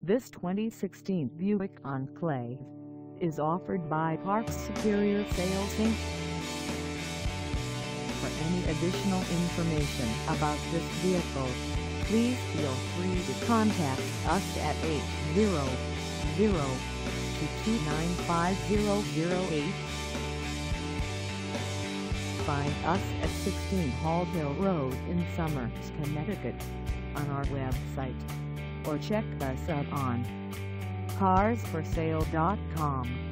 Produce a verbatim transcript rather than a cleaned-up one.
This twenty sixteen Buick Enclave is offered by Parks Superior Sales Incorporated. For any additional information about this vehicle, please feel free to contact us at eight zero zero, two two nine, five zero zero eight. Find us at sixteen Hallville Road in Somers, Connecticut, on our website, or check us out on cars for sale dot com.